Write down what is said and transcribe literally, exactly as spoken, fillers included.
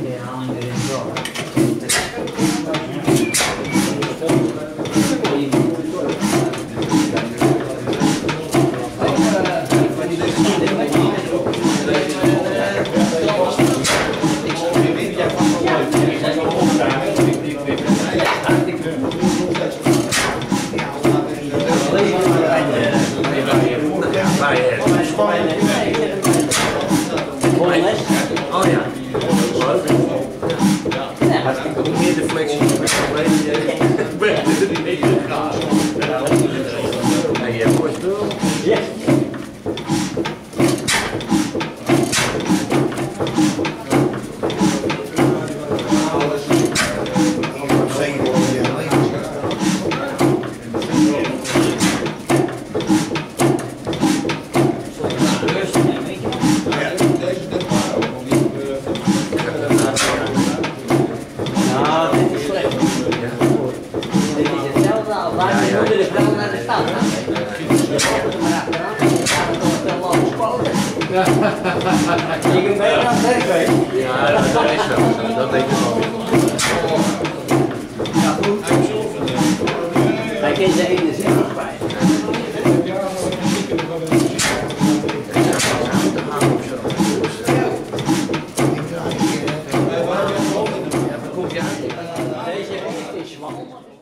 herhaling erin zo. Oh ja. Meer de flexie. En je hebt mooi spul. Ja. Waar je moeder de vrouw naar de stad gaat. Je komt er maar achteraan. Dan gaan we toch wel lopen spoten. Je kunt beter aan het werk weten. Ja, dat is zo. Dat weet ik wel weer. Ja, goed. Hij kent de ene zin nog bij. Deze is wel.